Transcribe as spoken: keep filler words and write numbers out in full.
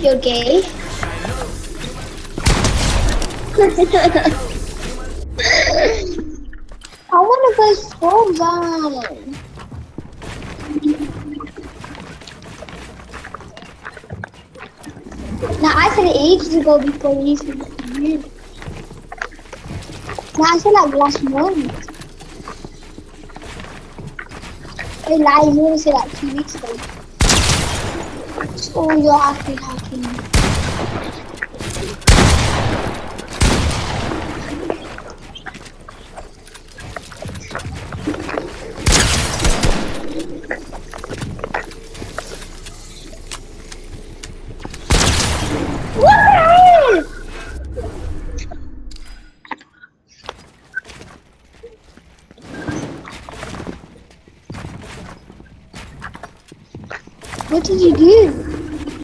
You're gay. I wanna play Skull Zone. Now I said it ages ago before we used to be. Now I said like last month. Hey, lie, you want to say like two weeks ago. Oh, you're actually hacking. What did you do?